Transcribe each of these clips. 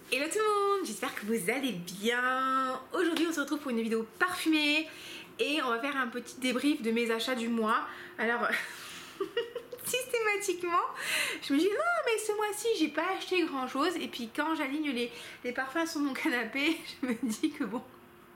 Hello tout le monde, j'espère que vous allez bien. Aujourd'hui on se retrouve pour une vidéo parfumée et on va faire un petit débrief de mes achats du mois. Alors systématiquement je me dis non mais ce mois-ci j'ai pas acheté grand chose, et puis quand j'aligne les parfums sur mon canapé je me dis que bon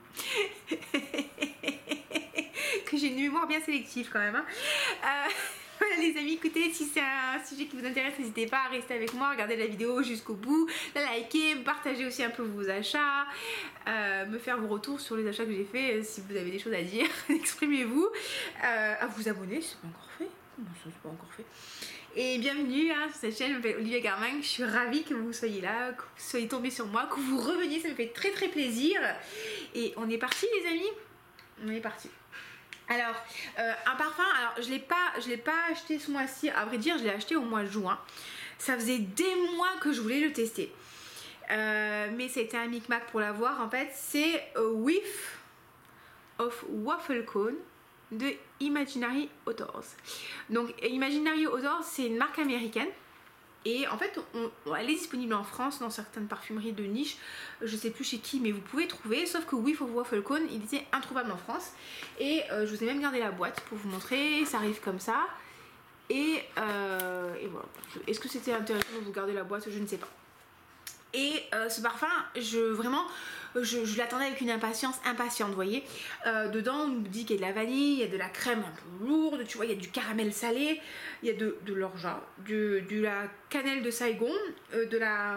que j'ai une mémoire bien sélective quand même hein. Voilà les amis, écoutez, si c'est un sujet qui vous intéresse, n'hésitez pas à rester avec moi, regardez la vidéo jusqu'au bout, la liker, partager aussi un peu vos achats, me faire vos retours sur les achats que j'ai fait, si vous avez des choses à dire, exprimez-vous, à vous abonner si ce n'est pas encore fait. Non, ça c'est pas encore fait. Et bienvenue hein, sur cette chaîne, je m'appelle Olivia Garminck, je suis ravie que vous soyez là, que vous soyez tombés sur moi, que vous reveniez, ça me fait très très plaisir. Et on est parti les amis, on est parti. Alors, un parfum, alors je l'ai pas acheté ce mois-ci, à vrai dire je l'ai acheté au mois de juin. Ça faisait des mois que je voulais le tester. Mais c'était un micmac pour l'avoir en fait. C'est Whiff of Waffle Cone de Imaginary Authors. Donc Imaginary Authors c'est une marque américaine. Et en fait, elle est disponible en France dans certaines parfumeries de niche. Je sais plus chez qui, mais vous pouvez trouver. Sauf que Whiff of Waffle Cone, il était introuvable en France. Et je vous ai même gardé la boîte pour vous montrer. Ça arrive comme ça. Et voilà. Est-ce que c'était intéressant de vous garder la boîte? Je ne sais pas. Et ce parfum, je l'attendais avec une impatience impatiente, vous voyez. Dedans, on nous dit qu'il y a de la vanille, il y a de la crème un peu lourde, tu vois, il y a du caramel salé, il y a de l'orgeat, de la cannelle de Saigon, de la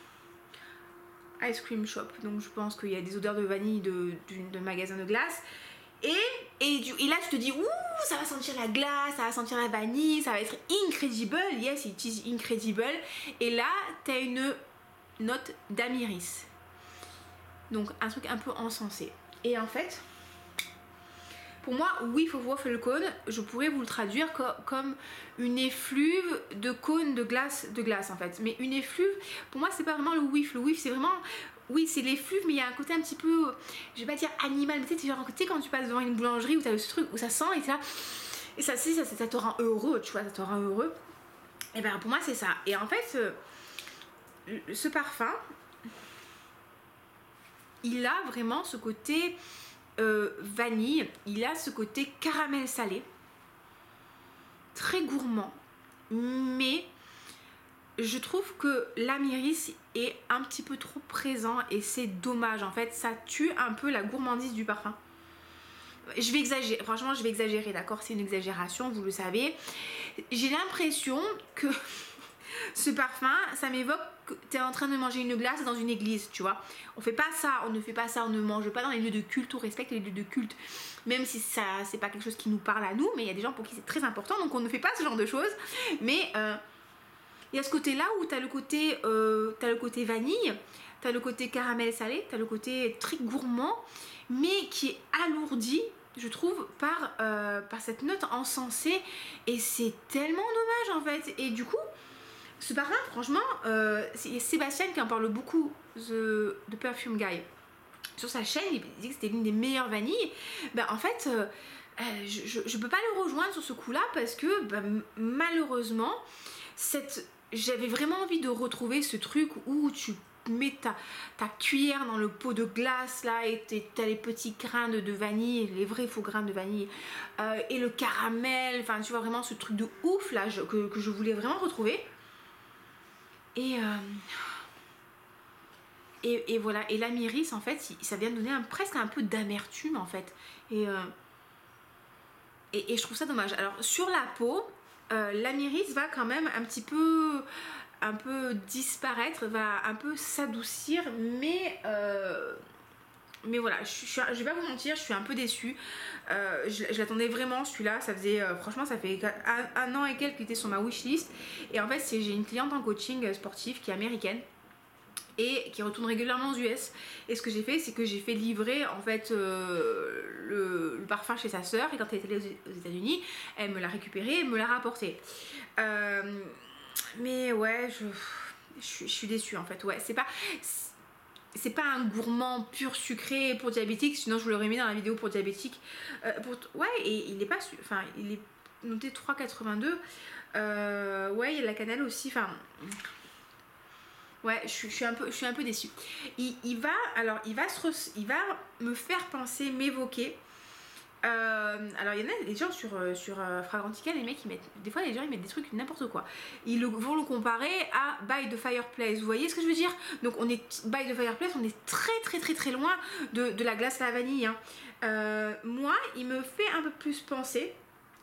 ice cream shop. Donc je pense qu'il y a des odeurs de vanille de magasin de glace. Et là tu te dis ouh, ça va sentir la glace, ça va sentir la vanille, ça va être incredible. Yes, it is incredible. Et là tu as une note d'amiris, donc un truc un peu encensé. Et en fait pour moi Whiff of Waffle Cone, je pourrais vous le traduire comme une effluve de cône de glace en fait. Mais une effluve pour moi c'est pas vraiment le whiff c'est vraiment, oui c'est l'effluve, mais il y a un côté un petit peu, je vais pas dire animal, mais tu sais genre quand tu passes devant une boulangerie où tu as ce truc où ça sent et ça te rend heureux, tu vois, ça te rend heureux. Et ben pour moi c'est ça. Et en fait ce parfum, il a vraiment ce côté vanille, il a ce côté caramel salé, très gourmand, mais je trouve que l'amiris est un petit peu trop présent et c'est dommage en fait, ça tue un peu la gourmandise du parfum. Je vais exagérer, franchement je vais exagérer, d'accord, c'est une exagération, vous le savez. J'ai l'impression que ce parfum, ça m'évoque que tu es en train de manger une glace dans une église, tu vois. On fait pas ça, on ne fait pas ça, on ne mange pas dans les lieux de culte, on respecte les lieux de culte. Même si ça, c'est pas quelque chose qui nous parle à nous, mais il y a des gens pour qui c'est très important, donc on ne fait pas ce genre de choses. Mais il y a ce côté-là où tu as le côté vanille, tu as le côté caramel salé, tu as le côté très gourmand, mais qui est alourdi, je trouve, par cette note encensée. Et c'est tellement dommage en fait. Et du coup, ce parfum, franchement, c'est Sébastien qui en parle beaucoup, The Perfume Guy. Sur sa chaîne, il dit que c'était l'une des meilleures vanilles. Ben, en fait, je peux pas le rejoindre sur ce coup-là parce que ben, malheureusement, j'avais vraiment envie de retrouver ce truc où tu mets ta cuillère dans le pot de glace là et t'as les petits grains de vanille, les vrais faux grains de vanille, et le caramel, enfin tu vois vraiment ce truc de ouf là que je voulais vraiment retrouver. Et voilà, et l'amiris en fait ça vient de donner presque un peu d'amertume en fait, et je trouve ça dommage. Alors sur la peau, l'amiris va quand même un peu disparaître, va un peu s'adoucir, mais voilà, je vais pas vous mentir, je suis un peu déçue. Je l'attendais vraiment celui-là, ça faisait franchement ça fait un an et quelques qu'il était sur ma wishlist. Et en fait j'ai une cliente en coaching sportif qui est américaine et qui retourne régulièrement aux US. Et ce que j'ai fait, c'est que j'ai fait livrer en fait le parfum chez sa sœur, et quand elle est allée aux États-Unis, elle me l'a récupéré et me l'a rapporté. Mais ouais, je suis déçue en fait. Ouais, c'est pas un gourmand pur sucré pour diabétique, sinon je vous l'aurais mis dans la vidéo pour diabétique. Ouais, et il est pas, enfin il est noté 3,82. Ouais, il y a de la cannelle aussi, enfin Ouais, je suis un peu déçue. Il va me faire penser, m'évoquer. Alors il y en a des gens sur Fragrantica, les mecs ils mettent, des fois les gens ils mettent des trucs n'importe quoi. Vont le comparer à By the Fireplace. Vous voyez ce que je veux dire? Donc on est By the Fireplace, on est très loin de la glace à la vanille. Hein. Moi, il me fait un peu plus penser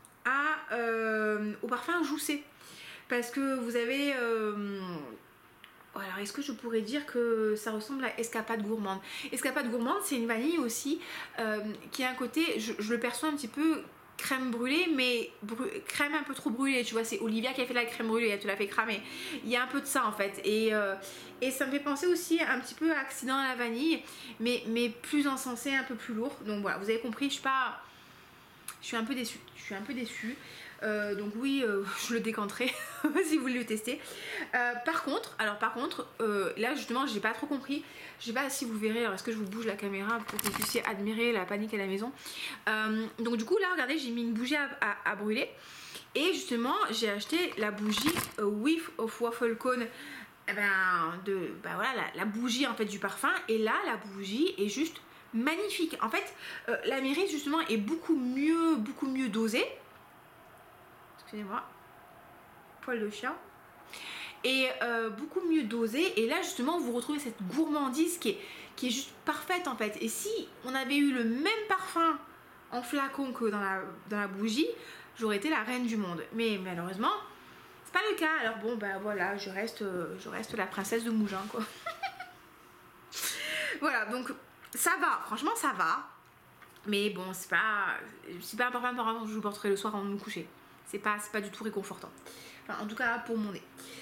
au parfum Joussé, parce que vous avez alors, est-ce que je pourrais dire que ça ressemble à Escapade Gourmande? Escapade Gourmande, c'est une vanille aussi qui a un côté, je le perçois un petit peu crème brûlée, mais crème un peu trop brûlée, tu vois, c'est Olivia qui a fait la crème brûlée, elle te l'a fait cramer. Il y a un peu de ça en fait, et ça me fait penser aussi un petit peu à Accident à la vanille, mais plus encensé, un peu plus lourd. Donc voilà, vous avez compris, je suis un peu déçue. Donc oui, je le décanterai si vous voulez le tester. Par contre, là justement, j'ai pas trop compris. Je sais pas si vous verrez. Alors est-ce que je vous bouge la caméra pour que vous puissiez admirer la panique à la maison. Donc du coup là, regardez, j'ai mis une bougie à brûler. Et justement, j'ai acheté la bougie Whiff of Waffle Cone. Voilà, la bougie en fait du parfum. Et là, la bougie est juste magnifique. En fait, la myrrhe justement est beaucoup mieux dosée. Excusez-moi, poil de chien. Et beaucoup mieux dosé. Et là justement vous retrouvez cette gourmandise qui est juste parfaite en fait. Et si on avait eu le même parfum en flacon que dans la bougie, j'aurais été la reine du monde. Mais malheureusement c'est pas le cas. Alors bon bah voilà, je reste la princesse de Mougins quoi. Voilà, donc ça va, franchement ça va. Mais bon, c'est pas un parfum que je vous porterai le soir avant de me coucher. C'est pas du tout réconfortant. Enfin, en tout cas pour mon nez.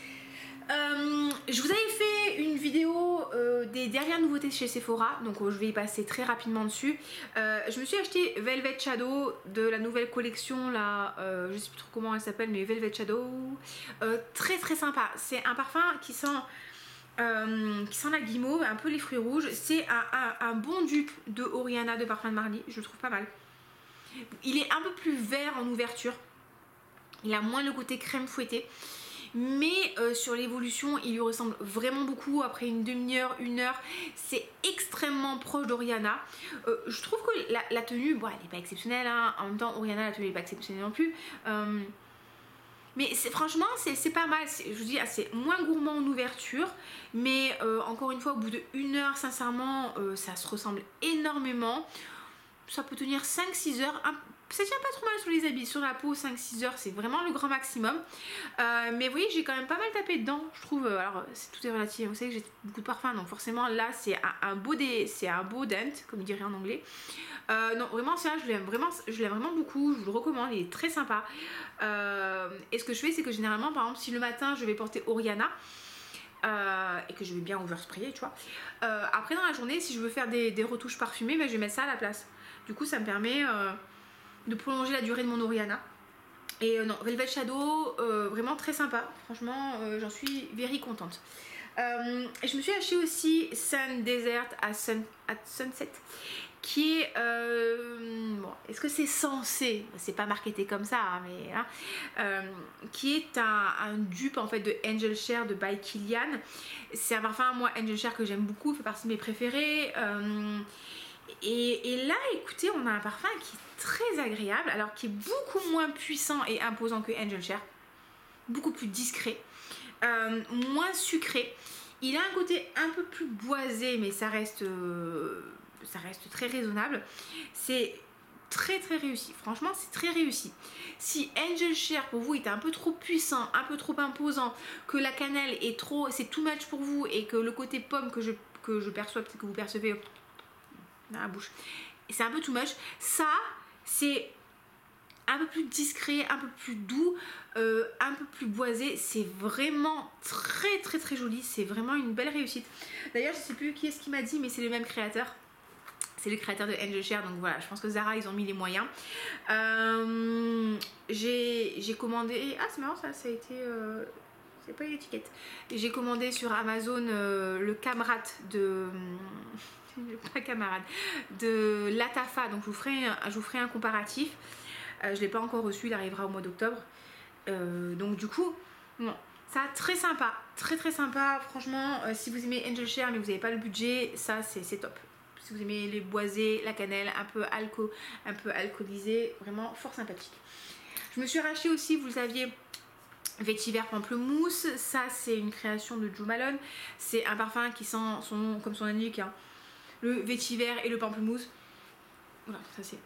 Je vous avais fait une vidéo des dernières nouveautés chez Sephora, donc je vais y passer très rapidement dessus. Je me suis acheté Velvet Shadow de la nouvelle collection là, je sais plus trop comment elle s'appelle, mais Velvet Shadow, très sympa. C'est un parfum qui sent la guimauve, un peu les fruits rouges. C'est un bon dupe de Oriana de Parfum de Marly, je le trouve pas mal. Il est un peu plus vert en ouverture, il a moins le côté crème fouettée. Mais sur l'évolution, il lui ressemble vraiment beaucoup. Après une demi-heure, 1 heure, c'est extrêmement proche d'Oriana. Je trouve que la tenue, bon, elle n'est pas exceptionnelle. Hein. En même temps, Oriana, la tenue n'est pas exceptionnelle non plus. Mais franchement, c'est pas mal. Je vous dis, c'est moins gourmand en ouverture. Mais encore une fois, au bout de 1 heure, sincèrement, ça se ressemble énormément. Ça peut tenir 5-6 heures. Ça tient pas trop mal sur les habits, sur la peau, 5-6 heures, c'est vraiment le grand maximum. Mais vous voyez, j'ai quand même pas mal tapé dedans, je trouve. Alors, tout est relatif. Vous savez que j'ai beaucoup de parfums, donc forcément, là, c'est un beau dent, comme il dirait en anglais. Non, vraiment, ça, je l'aime vraiment beaucoup. Je vous le recommande, il est très sympa. Et ce que je fais, c'est que généralement, par exemple, si le matin, je vais porter Oriana, et que je vais bien oversprayer, tu vois. Après, dans la journée, si je veux faire des retouches parfumées, ben, je vais mettre ça à la place. Du coup, ça me permet de prolonger la durée de mon Oriana. Et non, Velvet Shadow, vraiment très sympa. Franchement, j'en suis very contente. Et je me suis acheté aussi Sun Desert at Sunset, qui est bon, est-ce que c'est censé, c'est pas marketé comme ça, hein, mais hein, qui est un dupe en fait de Angel Share de by Kilian. C'est un parfum, moi, Angel Share, que j'aime beaucoup, fait partie de mes préférés. Et là, écoutez, on a un parfum qui est très agréable, alors qui est beaucoup moins puissant et imposant que Angel Share, beaucoup plus discret, moins sucré. Il a un côté un peu plus boisé, mais ça reste très raisonnable. C'est très réussi, franchement c'est très réussi. Si Angel Share pour vous est un peu trop puissant, un peu trop imposant, que la cannelle est trop, c'est too much pour vous, et que le côté pomme que je perçois, peut-être que vous percevez dans la bouche, c'est un peu too much, ça c'est un peu plus discret, un peu plus doux, un peu plus boisé. C'est vraiment très joli, c'est vraiment une belle réussite. D'ailleurs, je sais plus qui est-ce qui m'a dit, mais c'est le même créateur. C'est le créateur de Angel Share, donc voilà, je pense que Zara, ils ont mis les moyens. J'ai commandé... Ah, c'est marrant, ça a été... c'est pas une étiquette. J'ai commandé sur Amazon le Camrat de... pas camarade, de Latafa, donc je vous ferai un comparatif. Je ne l'ai pas encore reçu, il arrivera au mois d'octobre. Donc du coup, bon, Ça, très sympa, très sympa. Franchement, si vous aimez Angel Share mais vous n'avez pas le budget, ça c'est top. Si vous aimez les boisés, la cannelle, un peu alcoolisé, vraiment fort sympathique. Je me suis racheté aussi, vous le saviez, Vétiver Pamplemousse. Ça, c'est une création de Jo Malone. C'est un parfum qui sent comme son indique, hein, le vétiver et le pamplemousse. Voilà, ça c'est...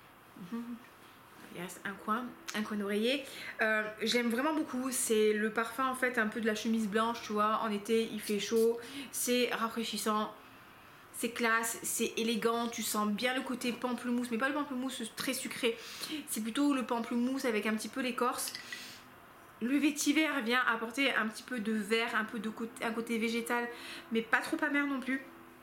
Il reste un coin d'oreiller. J'aime vraiment beaucoup. C'est le parfum en fait un peu de la chemise blanche, tu vois. En été, il fait chaud. C'est rafraîchissant. C'est classe, c'est élégant. Tu sens bien le côté pamplemousse, mais pas le pamplemousse très sucré. C'est plutôt le pamplemousse avec un petit peu l'écorce. Le vétiver vient apporter un petit peu de vert, un peu de un côté végétal, mais pas trop amer non plus.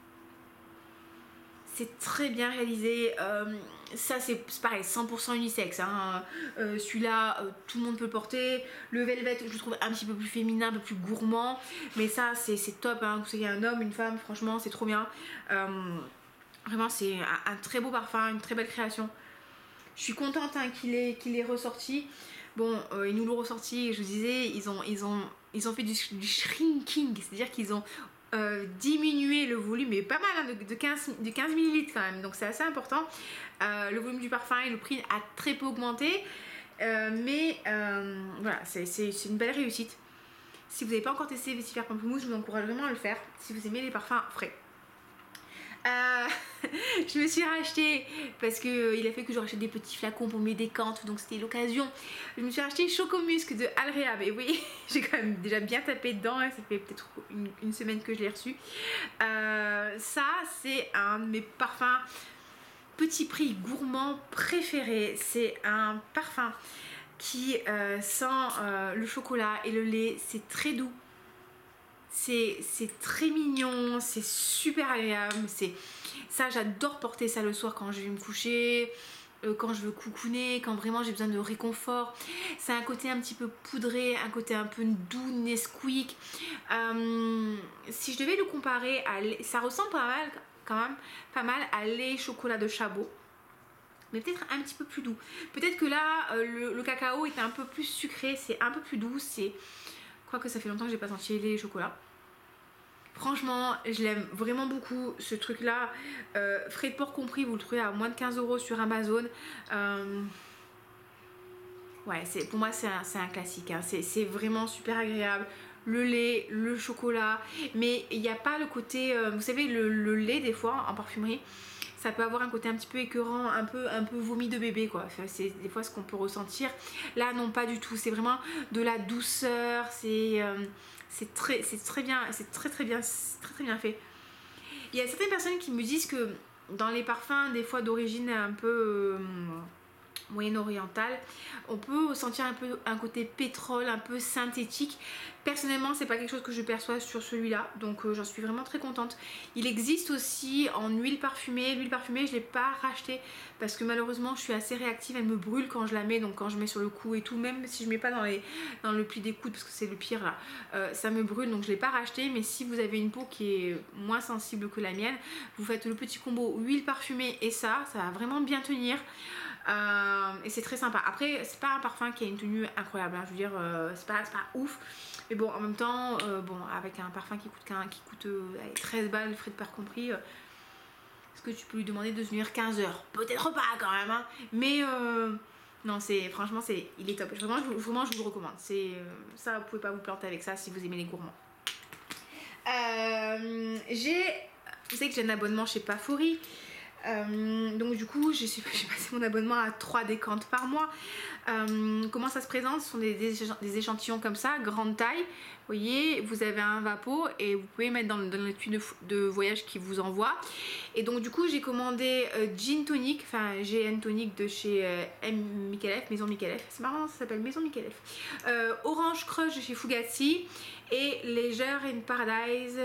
C'est très bien réalisé. Ça c'est pareil, 100% unisexe, hein. Celui-là, tout le monde peut le porter. Le velvet, je le trouve un petit peu plus féminin, un peu plus gourmand, mais ça c'est top, hein. Vous savez, un homme, une femme, franchement c'est trop bien. Vraiment c'est un très beau parfum, une très belle création. Je suis contente, hein, qu'il est ressorti. Bon, ils nous l'ont ressorti, je vous disais, ils ont fait du shrinking, c'est-à-dire qu'ils ont diminué le volume, mais pas mal, hein, de 15 ml quand même, donc c'est assez important. Le volume du parfum et le prix a très peu augmenté, mais voilà, c'est une belle réussite. Si vous n'avez pas encore testé Vétiver Pamplemousse, je vous encourage vraiment à le faire si vous aimez les parfums frais. Je me suis racheté parce que il a fait que je rachète des petits flacons pour mes décantes, donc c'était l'occasion. Je me suis racheté Chocomusc de Alréab, et oui, j'ai quand même déjà bien tapé dedans, hein. Ça fait peut-être une semaine que je l'ai reçu. Ça c'est un de mes parfums petit prix gourmand préférés. C'est un parfum qui sent le chocolat et le lait. C'est très doux. C'est très mignon, c'est super agréable. Ça, j'adore porter ça le soir quand je vais me coucher, quand je veux coucouner, quand vraiment j'ai besoin de réconfort. C'est un côté un petit peu poudré, un côté un peu doux, Nesquik. Si je devais le comparer ça ressemble quand même pas mal à lait chocolat de Chabot, mais peut-être un petit peu plus doux. Peut-être que là, le cacao est un peu plus sucré, c'est un peu plus doux. Je crois que ça fait longtemps que j'ai pas senti lait et chocolat. Franchement, je l'aime vraiment beaucoup, ce truc là. Frais de port compris, vous le trouvez à moins de 15 € sur Amazon. Ouais, pour moi c'est un classique, hein. C'est vraiment super agréable. Le lait, le chocolat, mais il n'y a pas le côté, vous savez, le lait des fois en parfumerie, ça peut avoir un côté un petit peu écœurant, un peu vomi de bébé, quoi. Enfin, c'est des fois ce qu'on peut ressentir. Là non, pas du tout, c'est vraiment de la douceur. C'est très bien, c'est très bien fait. Il y a certaines personnes qui me disent que dans les parfums des fois d'origine un peu moyen-orientale, on peut sentir un peu un côté pétrole, un peu synthétique. Personnellement, c'est pas quelque chose que je perçois sur celui-là, donc j'en suis vraiment très contente. Il existe aussi en huile parfumée. L'huile parfumée, je l'ai pas racheté parce que malheureusement, je suis assez réactive, elle me brûle quand je la mets, donc quand je mets sur le cou et tout, même si je mets pas dans le pli des coudes parce que c'est le pire là, ça me brûle, donc je l'ai pas racheté. Mais si vous avez une peau qui est moins sensible que la mienne, vous faites le petit combo huile parfumée et ça va vraiment bien tenir. Et c'est très sympa. Après, c'est pas un parfum qui a une tenue incroyable, hein. Je veux dire, c'est pas ouf. Mais bon, en même temps, avec un parfum qui coûte 13 balles, frais de port compris, est-ce que tu peux lui demander de tenir 15 heures? Peut-être pas quand même, hein. Mais non, franchement, il est top. Vraiment, je vous le recommande. Ça, vous pouvez pas vous planter avec ça si vous aimez les gourmands. Vous savez que j'ai un abonnement chez Pafori. Donc du coup j'ai passé mon abonnement à 3 décantes par mois. Comment ça se présente? Ce sont des échantillons comme ça, grande taille. Vous voyez, vous avez un vapeau et vous pouvez mettre dans le tube de voyage qui vous envoie. Et donc du coup j'ai commandé Gin Tonic, enfin GN Tonic de chez Maison Michelef. C'est marrant, ça s'appelle Maison Michelef. Orange Crush de chez Fugazzi et Leisure in Paradise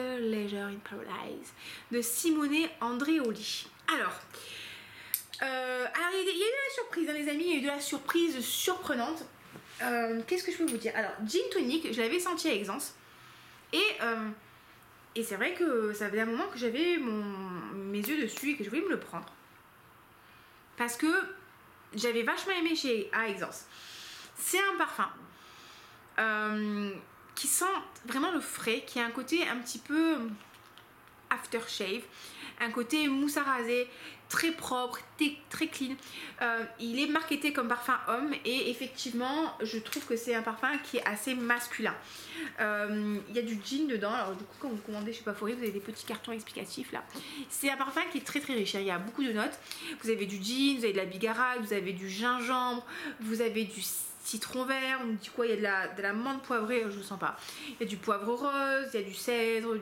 de Simone Andreoli. Alors, il y a eu de la surprise, hein, les amis, il y a eu de la surprise surprenante. Qu'est-ce que je peux vous dire? Alors, Gin Tonic, je l'avais senti à Exence. Et c'est vrai que ça faisait un moment que j'avais mes yeux dessus et que je voulais me le prendre. Parce que j'avais vachement aimé à Exence. C'est un parfum qui sent vraiment le frais, qui a un côté un petit peu aftershave, un côté mousse à raser, très propre, très clean. Il est marketé comme parfum homme et effectivement je trouve que c'est un parfum qui est assez masculin. Il y a du jean dedans, alors du coup quand vous commandez chez Pafouri vous avez des petits cartons explicatifs là. C'est un parfum qui est très riche, hein. Il y a beaucoup de notes, vous avez du jean, vous avez de la bigarade, vous avez du gingembre, vous avez du citron vert, on dit quoi, il y a de la menthe poivrée, je ne sens pas, il y a du poivre rose, il y a du cèdre,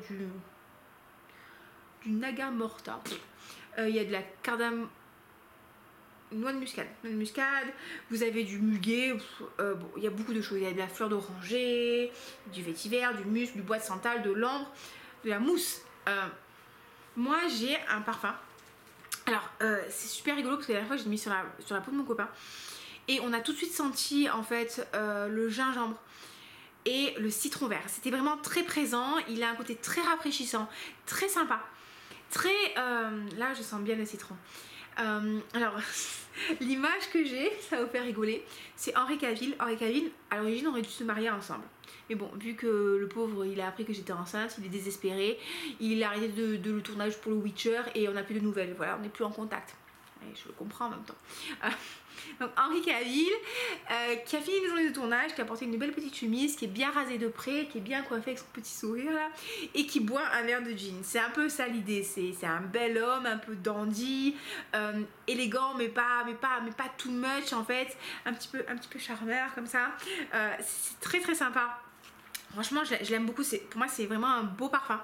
du naga morta, il y a de la cardamome, noix de muscade, vous avez du muguet, bon, il y a beaucoup de choses, il y a de la fleur d'oranger, du vétiver, du musc, du bois de santal, de l'ambre, de la mousse. Moi j'ai un parfum, alors c'est super rigolo parce que la dernière fois j'ai mis sur la peau de mon copain et on a tout de suite senti en fait le gingembre et le citron vert, c'était vraiment très présent, il a un côté très rafraîchissant, très sympa. Très là je sens bien le citron. Alors l'image que j'ai, ça va vous faire rigoler, c'est Henri Cavill. Henri Cavill à l'origine aurait dû se marier ensemble, mais bon, vu que le pauvre il a appris que j'étais enceinte, il est désespéré, il a arrêté de le tournage pour le Witcher et on n'a plus de nouvelles, voilà, on n'est plus en contact. Et je le comprends en même temps. Donc Henri Cavill qui a fini une journée de tournage, qui a porté une belle petite chemise, qui est bien rasée de près, qui est bien coiffée avec son petit sourire là, et qui boit un verre de gin. C'est un peu ça l'idée, c'est un bel homme, un peu dandy, élégant mais pas too much en fait, un petit peu charmeur comme ça. C'est très sympa. Franchement je l'aime beaucoup, pour moi c'est vraiment un beau parfum.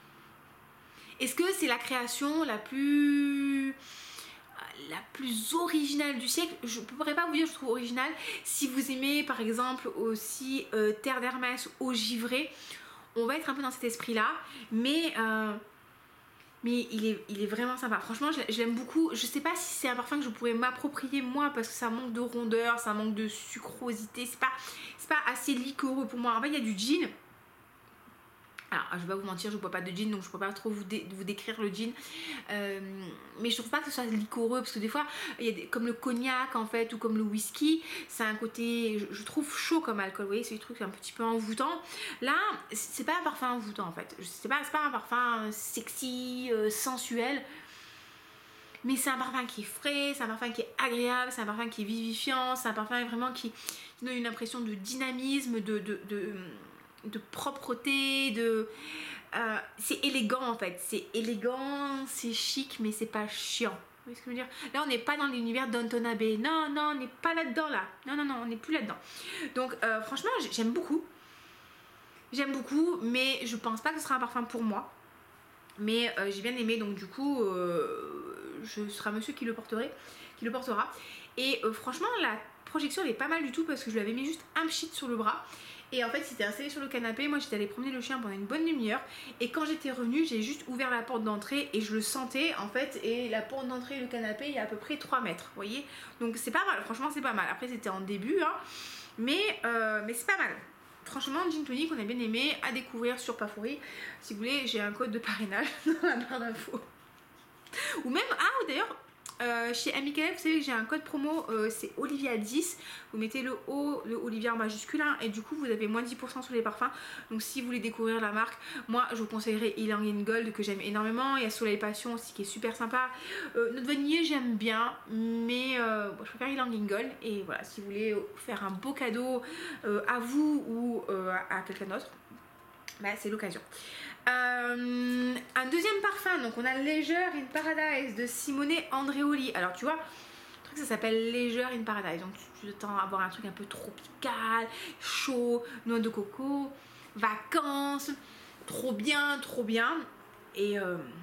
Est-ce que c'est la création la plus originale du siècle? Je ne pourrais pas vous dire, je trouve originale. Si vous aimez par exemple aussi Terre d'Hermès, Eau Givrée, on va être un peu dans cet esprit là, mais il est vraiment sympa. Franchement je l'aime beaucoup. Je sais pas si c'est un parfum que je pourrais m'approprier moi parce que ça manque de rondeur, ça manque de sucrosité, c'est pas assez liquoreux pour moi. En fait il y a du gin. Alors, je vais pas vous mentir, je bois pas de gin, donc je peux pas trop vous décrire le gin. Mais je trouve pas que ce soit liquoreux, parce que des fois, il y a comme le cognac en fait, ou comme le whisky, c'est un côté, je trouve chaud comme alcool. Vous voyez, c'est des trucs un petit peu envoûtants. Là, c'est pas un parfum envoûtant en fait. C'est pas un parfum sexy, sensuel. Mais c'est un parfum qui est frais, c'est un parfum qui est agréable, c'est un parfum qui est vivifiant, c'est un parfum vraiment qui donne une impression de dynamisme, de propreté, c'est élégant en fait, c'est élégant, c'est chic mais c'est pas chiant. Vous voyez ce que je veux dire? Là on n'est pas dans l'univers d'Downton Abbey, non on n'est pas là-dedans là, non on n'est plus là-dedans. Donc franchement j'aime beaucoup, mais je pense pas que ce sera un parfum pour moi, mais j'ai bien aimé, donc du coup ce sera monsieur qui le portera. Et franchement la projection elle est pas mal du tout parce que je lui avais mis juste un pchit sur le bras. Et en fait, c'était installé sur le canapé. Moi, j'étais allée promener le chien pendant une bonne demi-heure. Et quand j'étais revenue, j'ai juste ouvert la porte d'entrée et je le sentais en fait. Et la porte d'entrée et le canapé, il y a à peu près 3 mètres. Vous voyez? Donc, c'est pas mal. Franchement, c'est pas mal. Après, c'était en début, hein. Mais c'est pas mal. Franchement, Gin Tonic, on a bien aimé, à découvrir sur Pafouri. Si vous voulez, j'ai un code de parrainage dans la barre d'infos. Ou même, d'ailleurs, chez Amical, vous savez que j'ai un code promo, c'est Olivia10. Vous mettez le O, le Olivia en majuscule, hein, et du coup vous avez moins 10% sur les parfums. Donc si vous voulez découvrir la marque, moi je vous conseillerais Ylang in Gold que j'aime énormément. Il y a Soleil Passion aussi qui est super sympa. Notre vanillé j'aime bien, mais je préfère Ylang in Gold. Et voilà, si vous voulez faire un beau cadeau à vous ou à quelqu'un d'autre, bah, c'est l'occasion. Un deuxième parfum, donc on a Leisure in Paradise de Simone Andreoli. Alors tu vois, le truc ça s'appelle Leisure in Paradise, donc tu t'attends à avoir un truc un peu tropical, chaud, noix de coco, vacances, trop bien. Et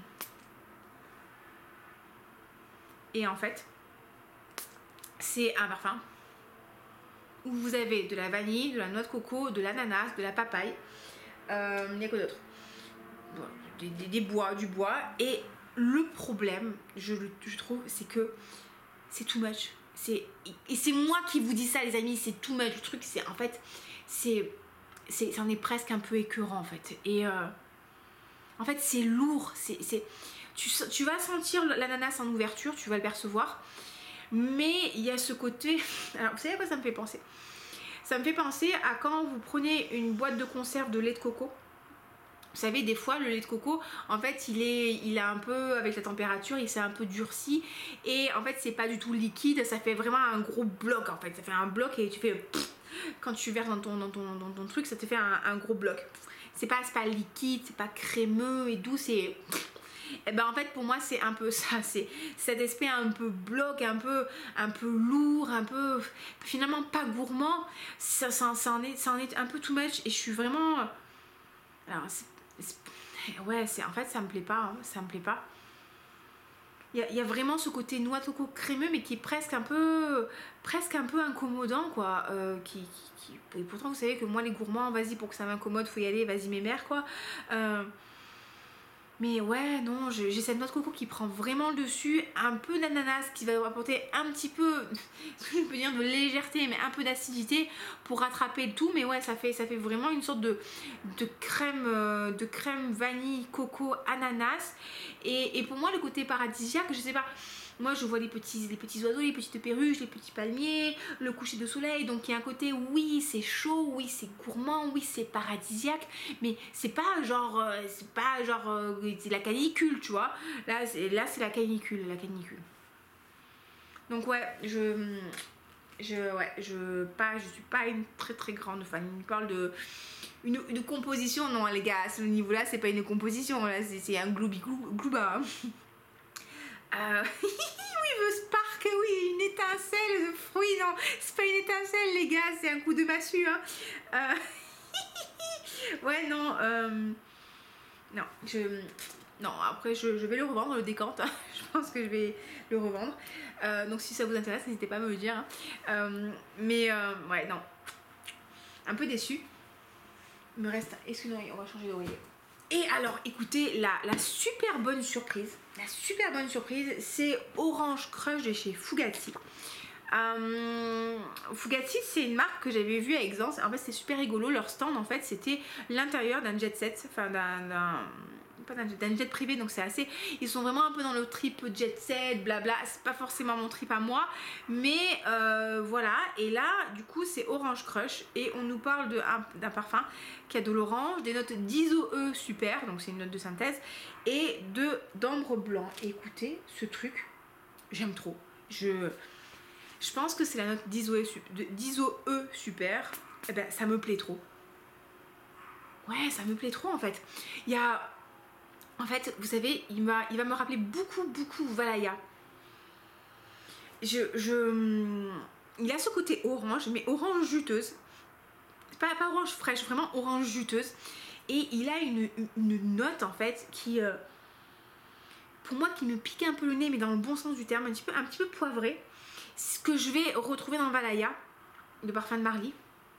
en fait c'est un parfum où vous avez de la vanille, de la noix de coco, de l'ananas, de la papaye, il n'y a quoi d'autre? Bon, du bois. Et le problème, je trouve, c'est que c'est too much. Et c'est moi qui vous dis ça, les amis, c'est too much. Le truc, c'est en fait, c'en est presque un peu écœurant en fait. Et en fait, c'est lourd. Tu vas sentir l'ananas en ouverture, tu vas le percevoir. Mais il y a ce côté. Alors, vous savez à quoi ça me fait penser? Ça me fait penser à quand vous prenez une boîte de conserve de lait de coco. Vous savez, des fois, le lait de coco, en fait, il est un peu, avec la température, il s'est un peu durci. Et en fait, c'est pas du tout liquide, ça fait vraiment un gros bloc, en fait. Ça fait un bloc et tu fais... Pff, quand tu verses dans ton truc, ça te fait un gros bloc. C'est pas liquide, c'est pas crémeux et doux, c'est... Et ben en fait pour moi c'est un peu ça, c'est cet aspect un peu bloc, un peu lourd, un peu finalement pas gourmand, ça en est un peu too much et je suis vraiment... Alors ouais, en fait ça me plaît pas, hein, ça me plaît pas. Il y a vraiment ce côté noix de coco crémeux mais qui est presque un peu incommodant quoi, et pourtant vous savez que moi les gourmands, vas-y pour que ça m'incommode faut y aller, vas-y mes mères quoi. Mais ouais, non, j'ai cette noix de coco qui prend vraiment le dessus, un peu d'ananas qui va apporter un petit peu, ce que je peux dire, de légèreté, mais un peu d'acidité pour rattraper le tout. Mais ouais, ça fait vraiment une sorte de crème vanille, coco, ananas. Et pour moi, le côté paradisiaque, je sais pas. Moi, je vois les petits oiseaux, les petites perruches, les petits palmiers, le coucher de soleil. Donc, il y a un côté, oui, c'est chaud, oui, c'est gourmand, oui, c'est paradisiaque. Mais c'est pas genre, c'est la canicule, tu vois. Là, c'est la canicule, Donc, ouais, je suis pas une très très grande fan. Il me parle de une composition. Non, les gars, à ce niveau-là, c'est pas une composition. Là, c'est un glouba. Oui, le spark, oui, une étincelle de fruit, non, c'est pas une étincelle, les gars, c'est un coup de massue, hein. Ouais, non, non, non, après, je vais le revendre, le décante, hein. Je pense que je vais le revendre. Donc, si ça vous intéresse, n'hésitez pas à me le dire, hein. Ouais, non, un peu déçue. Il me reste, excusez-moi, on va changer d'oreiller. Et alors, écoutez, la super bonne surprise, c'est Orange Crush de chez Fugatti. Fugatti, c'est une marque que j'avais vue à Exans. En fait, c'était super rigolo. Leur stand, en fait, c'était l'intérieur d'un jet set, enfin d'un jet privé, donc c'est assez... Ils sont vraiment un peu dans le trip jet set, blabla. C'est pas forcément mon trip à moi, mais voilà. Et là, du coup, c'est Orange Crush et on nous parle d'un parfum qui a de l'orange, des notes d'ISO-E super, donc c'est une note de synthèse, et d'ambre blanc. Et écoutez, ce truc, j'aime trop. Je pense que c'est la note d'ISO-E super. Eh ben, ça me plaît trop. Ouais, ça me plaît trop en fait. Il y a... En fait, vous savez, il va me rappeler beaucoup Valaya. Il a ce côté orange, mais orange juteuse. Pas orange fraîche, vraiment orange juteuse. Et il a une note en fait qui... pour moi, qui me pique un peu le nez, mais dans le bon sens du terme, un petit peu poivré. Ce que je vais retrouver dans Valaya, de parfum de Marly.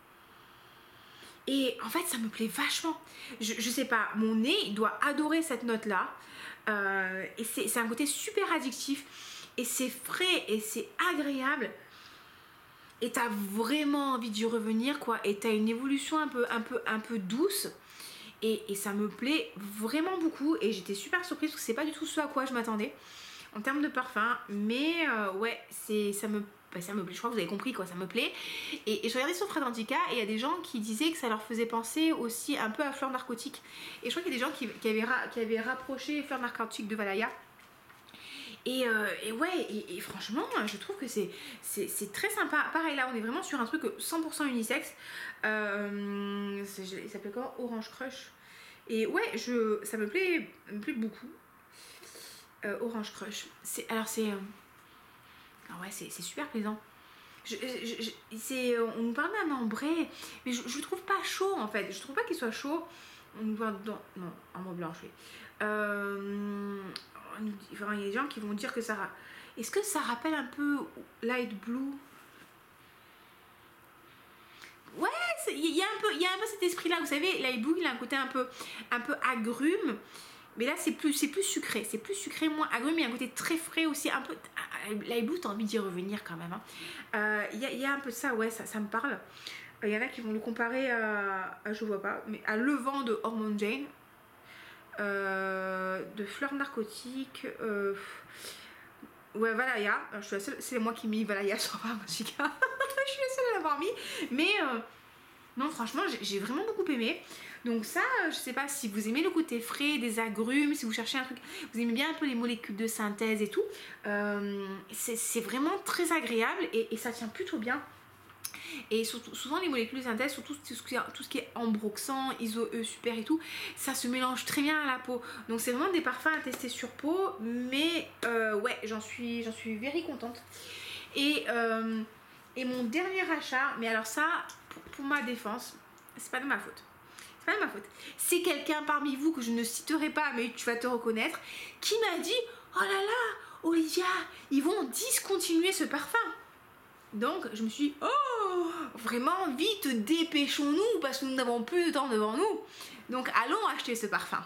Et en fait, ça me plaît vachement. Je sais pas, mon nez, il doit adorer cette note-là. Et c'est un côté super addictif. Et c'est frais et c'est agréable. Et t'as vraiment envie d'y revenir, quoi. Et t'as une évolution un peu douce. Et ça me plaît vraiment beaucoup. Et j'étais super surprise parce que c'est pas du tout ce à quoi je m'attendais en termes de parfum. Mais ouais, ça me plaît, je crois que vous avez compris quoi, ça me plaît. Et je regardais sur Fragrantica et il y a des gens qui disaient que ça leur faisait penser aussi un peu à Fleur Narcotique. Et je crois qu'il y a des gens qui avaient rapproché Fleur Narcotique de Valaya. Et ouais, et franchement, je trouve que c'est très sympa. Pareil, là, on est vraiment sur un truc 100% unisexe. Il s'appelle comment? Orange Crush. Et ouais, ça me plaît beaucoup. Orange Crush. Ah ouais, c'est super plaisant. On nous parle d'un ambré, mais je le trouve pas chaud en fait. Je trouve pas qu'il soit chaud. On nous parle dedans. Non, ambre blanche, oui. Enfin, il y a des gens qui vont dire que ça... Est-ce que ça rappelle un peu Light Blue? Ouais, il y a un peu cet esprit-là. Vous savez, Light Blue, il a un côté un peu agrume. Mais là, c'est plus sucré. C'est plus sucré, moins agrume. Il y a un côté très frais aussi. Un peu... Light Blue, t'as envie d'y revenir quand même. Hein. Il y a un peu de ça, ouais, ça me parle. Il y en a qui vont le comparer à je vois pas, mais à Le Vent de Hormone Jane. De Fleurs Narcotiques. Ouais, Valaya. Je suis la seule, c'est moi qui mis Valaya sur Fragrantica. Je suis la seule à l'avoir mis. Mais non, franchement, j'ai vraiment beaucoup aimé. Donc ça, je sais pas si vous aimez le côté frais des agrumes, si vous cherchez un truc, vous aimez bien un peu les molécules de synthèse et tout. C'est vraiment très agréable et ça tient plutôt bien. Et surtout, souvent les molécules de synthèse, surtout tout ce qui est ambroxan, iso-E super et tout, ça se mélange très bien à la peau. Donc c'est vraiment des parfums à tester sur peau, mais ouais, j'en suis very contente. Et mon dernier achat, mais alors ça, pour ma défense, c'est pas de ma faute. C'est pas de ma faute. C'est quelqu'un parmi vous que je ne citerai pas, mais tu vas te reconnaître, qui m'a dit: oh là là, Olivia, ils vont discontinuer ce parfum. Donc je me suis dit: oh, vraiment vite, dépêchons-nous parce que nous n'avons plus de temps devant nous. Donc allons acheter ce parfum.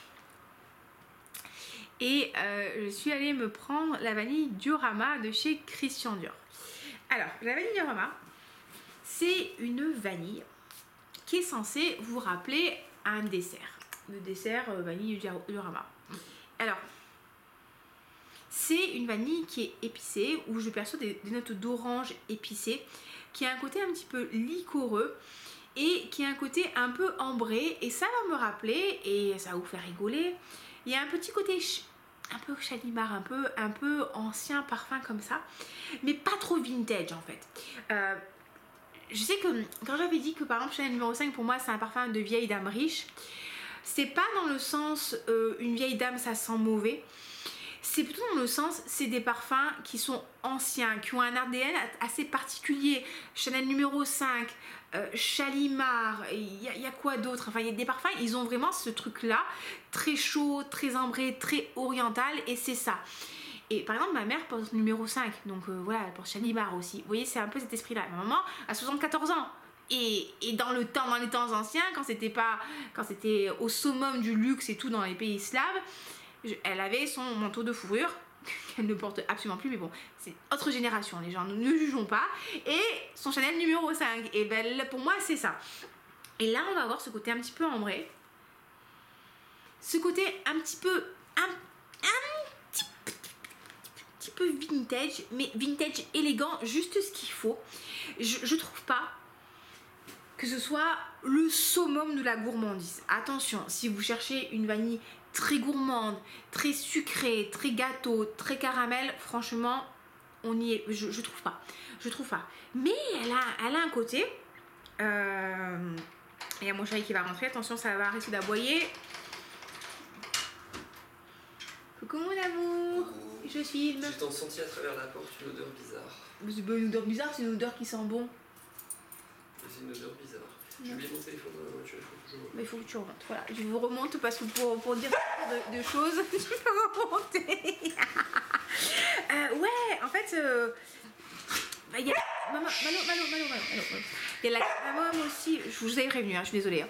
Et je suis allée me prendre la vanille Diorama de chez Christian Dior. Alors, la vanille Diorama, c'est une vanille qui est censée vous rappeler un dessert. Le dessert vanille Diorama. Alors, c'est une vanille qui est épicée, où je perçois des notes d'orange épicées, qui a un côté un petit peu liquoreux et qui a un côté un peu ambré. Et ça va me rappeler, et ça va vous faire rigoler, il y a un petit côté un peu Chalimar, un peu ancien parfum comme ça, mais pas trop vintage en fait. Je sais que quand j'avais dit que par exemple Chanel numéro 5 pour moi c'est un parfum de vieille dame riche, c'est pas dans le sens une vieille dame ça sent mauvais, c'est plutôt dans le sens c'est des parfums qui sont anciens, qui ont un ADN assez particulier. Chanel numéro 5, Chalimar, il y a quoi d'autre, enfin il y a des parfums, ils ont vraiment ce truc là, très chaud, très ambré, très oriental, et c'est ça. Et par exemple ma mère porte numéro 5, donc voilà, elle porte Chalimar aussi, vous voyez c'est un peu cet esprit là. Ma maman a 74 ans et dans les temps anciens, quand c'était au summum du luxe et tout dans les pays slaves, elle avait son manteau de fourrure qu'elle ne porte absolument plus, mais bon, c'est autre génération, les gens, ne jugeons pas, et son Chanel numéro 5, et ben pour moi c'est ça. Et là on va avoir ce côté un petit peu ambré, ce côté un petit peu vintage, mais vintage élégant, juste ce qu'il faut. Je trouve pas que ce soit le summum de la gourmandise. Attention, si vous cherchez une vanille très gourmande, très sucrée, très gâteau, très caramel, franchement, on y est. Je trouve pas. Mais elle a un côté. Il y a mon chéri qui va rentrer. Attention, ça va arrêter d'aboyer. Coucou mon amour. Je filme. J'ai senti à travers la porte une odeur bizarre. C'est pas une odeur bizarre, c'est une odeur qui sent bon. C'est une odeur bizarre. J'ai oublié mon téléphone dans la voiture, Mais il faut que tu remontes. Voilà, je vous remonte parce que pour dire de choses, je peux remonter. Ouais, en fait, il y a Malo. Il y a la maman aussi. Je vous avais prévenu, hein, je suis désolée.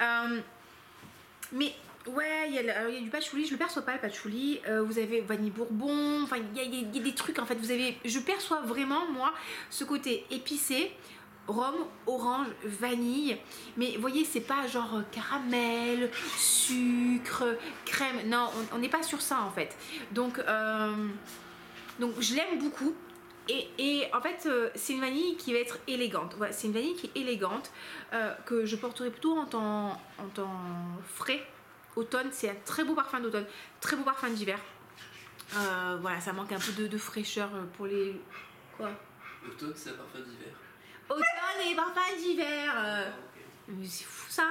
Mais ouais, il y a du patchouli. Je le perçois pas le patchouli. Vous avez vanille bourbon. Enfin, il y a des trucs en fait. Je perçois vraiment moi ce côté épicé. Rhum, orange, vanille, mais vous voyez c'est pas genre caramel, sucre, crème, non on n'est pas sur ça en fait, donc je l'aime beaucoup et en fait c'est une vanille qui va être élégante, voilà, c'est une vanille qui est élégante, que je porterai plutôt en temps frais, automne, c'est un très beau parfum d'automne, très beau parfum d'hiver, voilà ça manque un peu de fraîcheur pour les... Quoi? L'automne c'est un parfum d'hiver. Automne et parfums d'hiver. Mais c'est fou ça.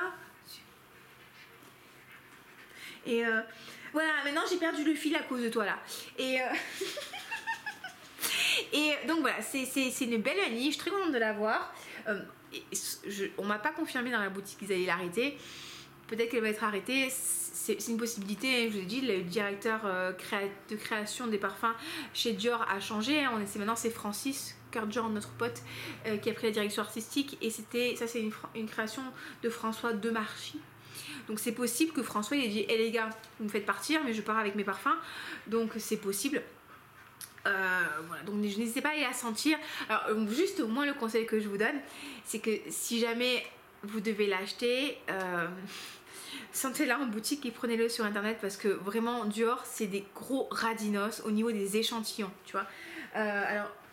Et voilà, maintenant j'ai perdu le fil à cause de toi là. Et donc voilà, c'est une belle vanille, je suis très contente de l'avoir. On m'a pas confirmé dans la boutique qu'ils allaient l'arrêter. Peut-être qu'elle va être arrêtée, c'est une possibilité. Je vous ai dit, le directeur de création des parfums chez Dior a changé. Maintenant c'est Francis Dior, notre pote, qui a pris la direction artistique, et c'est une création de François Demarchi. Donc c'est possible que François il ait dit: les gars, vous me faites partir, mais je pars avec mes parfums. Donc c'est possible. Voilà, donc n'hésitez pas à aller la sentir. Alors juste moi le conseil que je vous donne, c'est que si jamais vous devez l'acheter, sentez-la en boutique et prenez-le sur internet, parce que vraiment Dior c'est des gros radinos au niveau des échantillons, tu vois. Alors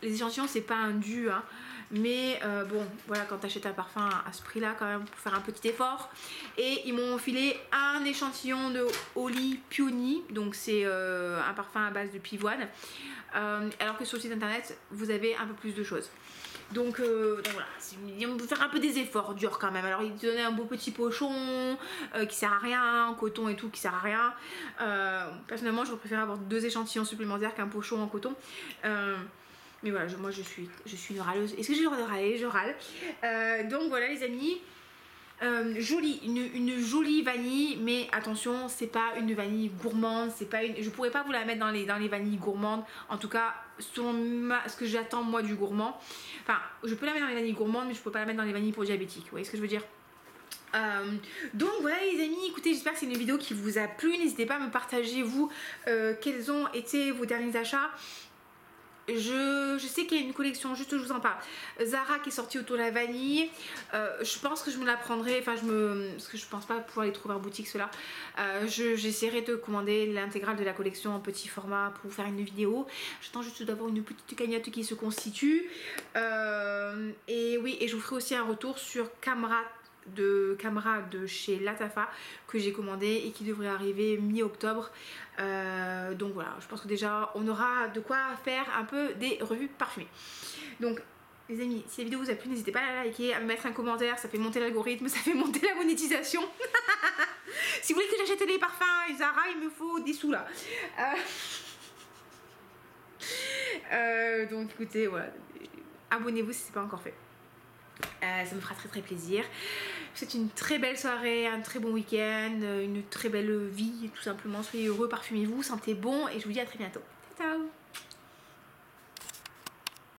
les échantillons c'est pas un dû, hein, mais bon voilà, quand tu achètes un parfum à ce prix là quand même, pour faire un petit effort. Et ils m'ont filé un échantillon de Holy Peony, donc c'est un parfum à base de pivoine, alors que sur le site internet vous avez un peu plus de choses. Donc voilà, ils vont faire un peu des efforts durs quand même. Alors ils te donnaient un beau petit pochon qui sert à rien, en coton et tout qui sert à rien. Personnellement je préfère avoir 2 échantillons supplémentaires qu'un pochon en coton. Mais voilà, moi je suis une râleuse. Est-ce que j'ai le droit de râler? Je râle. Donc voilà les amis. Jolie, une jolie vanille, mais attention, c'est pas une vanille gourmande, c'est pas une, je pourrais pas vous la mettre dans les vanilles gourmandes, en tout cas selon ce que j'attends moi du gourmand. Enfin, je peux la mettre dans les vanilles gourmandes, mais je peux pas la mettre dans les vanilles pour diabétiques, vous voyez ce que je veux dire? Donc voilà les amis, écoutez, j'espère que c'est une vidéo qui vous a plu. N'hésitez pas à me partager vous quels ont été vos derniers achats. Je sais qu'il y a une collection, juste je vous en parle, Zara qui est sortie autour de la vanille. Je pense que je me la prendrai, parce que je pense pas pouvoir les trouver en boutique ceux-là. J'essaierai de commander l'intégrale de la collection en petit format pour vous faire une vidéo. J'attends juste d'avoir une petite cagnotte qui se constitue. Et oui, et je vous ferai aussi un retour sur Camera de chez Latafa que j'ai commandé et qui devrait arriver mi-octobre. Donc voilà, je pense que déjà on aura de quoi faire un peu des revues parfumées. Donc les amis, si la vidéo vous a plu, n'hésitez pas à la liker, à me mettre un commentaire, ça fait monter l'algorithme, ça fait monter la monétisation. Si vous voulez que j'achète des parfums Zara, il me faut des sous là. Donc écoutez, voilà, abonnez-vous si c'est pas encore fait. Ça me fera très plaisir. C'est une très belle soirée, un très bon week-end, une très belle vie tout simplement. Soyez heureux, parfumez-vous, sentez bon et je vous dis à très bientôt. Ciao.